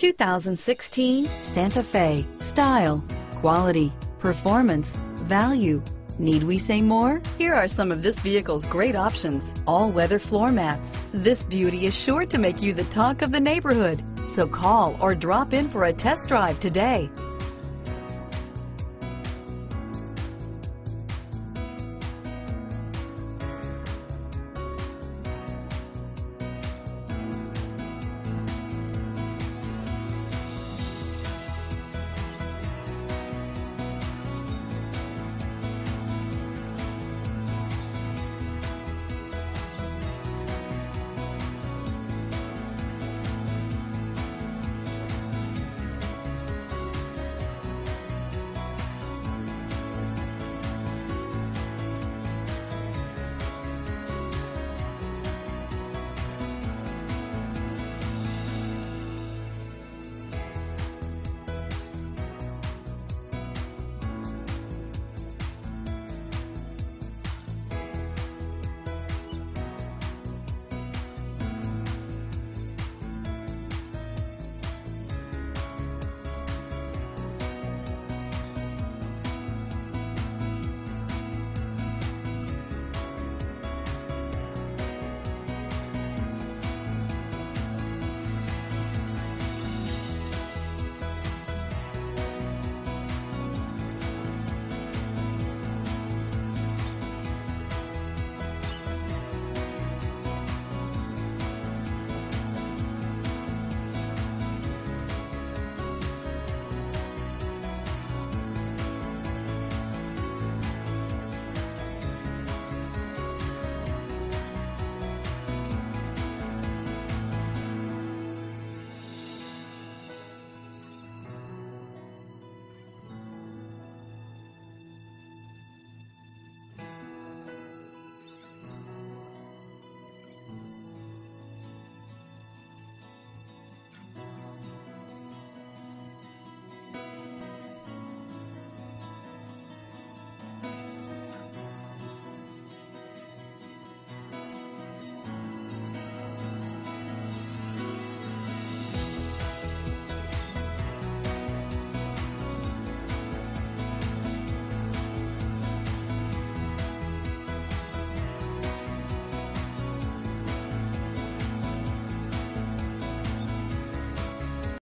2016 Santa Fe. Style, quality, performance, value. Need we say more? Here are some of this vehicle's great options. All-weather floor mats. This beauty is sure to make you the talk of the neighborhood. So call or drop in for a test drive today.